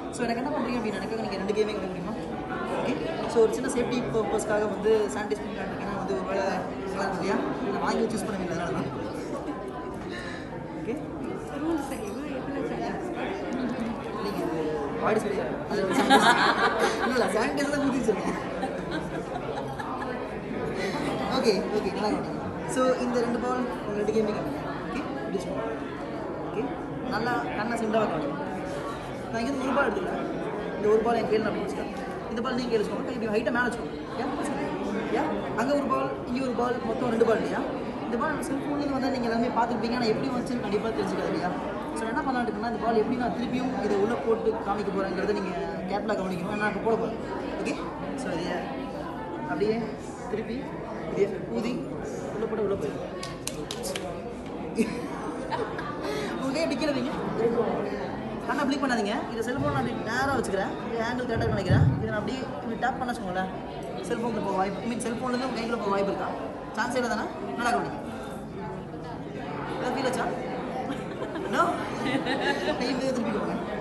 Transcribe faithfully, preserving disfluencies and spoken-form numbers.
So எனக்கு என்ன பண்ணுறீங்க அப்படின்னு எனக்கு நீங்கள் ரெண்டு கேமே கிடைக்க முடியுமா? ஓகே. ஸோ ஒரு சின்ன சேஃப்டி பர்பஸ்க்காக வந்து சானிடைஸ் பண்ணி காட்டுறீங்கன்னா வந்து ஒரு வேலை நல்லா இல்லையா நான் வாங்கி சூஸ் பண்ண வேண்டியது அதனால தான். ஓகே நீங்கள் பாடி சொல்லி அது இல்லை சானிடைஸ் தான் ஊற்றி சொல்லுங்கள். ஓகே ஓகே நல்லா கேட்டீங்க. ஸோ இந்த ரெண்டு பால் ரெண்டு கேமே காட்டுங்க. ஓகே இப்படி சொல்லுங்கள். ஓகே நல்லா கண்ணை சிண்டாக காட்டுங்க. நான் இங்கே ஒரு பால் எடுத்துக்கிறேன். இந்த ஒரு பால் என் கையில் நான் வச்சுக்கிறேன். இந்த பால் நீங்கள் வச்சுக்கோங்க. இப்படி ஹைட்டை மேலே வச்சுக்கோங்க. ஏன் ஏன் அங்கே ஒரு பால் இங்கே ஒரு பால் மொத்தம் ரெண்டு பால் இல்லையா? இந்த பால் நம்ம செல்ஃபோன்லேருந்து வந்தால் நீங்கள் எல்லாமே பார்த்துருப்பீங்க. ஆனால் எப்படி வந்துச்சுன்னு கண்டிப்பாக தெரிஞ்சுக்காது இல்லையா? ஸோ என்ன பண்ணலாம் இருக்குன்னா இந்த பால் எப்படி நான் திருப்பியும் இதை உள்ளே போட்டு காமிக்க போகிறேங்கிறத நீங்கள் கேப்லாக கவனிக்கணும். நான் இப்போ போட போகிறேன். ஓகே ஸோ இதையே அப்படியே திருப்பி இதே ஊதி உள்ளே போட்டு உள்ளே போயிடும். உங்கள் எப்படி கீழே வைங்க. கண்ணை ப்ளிக் பண்ணாதீங்க. இதை செல்ஃபோன் நான் அப்படி நேராக வச்சுக்கிறேன். இது ஆங்கிள் கரெக்டாக நினைக்கிறேன். இதை நான் அப்படியே இப்படி டேப் பண்ண வச்சுக்கோங்களேன். செல்ஃபோனுக்கு போக வாய்ப்பு மீன் செல்ஃபோன்லேருந்து உங்கள் கையில் போக வாய்ப்பு இருக்கா? சான்ஸ் இல்லை தானே? நல்லா கவனிங்க. ஏதாவது ஃபீல் ஆச்சா? நோ கையில் திருப்பி போங்க.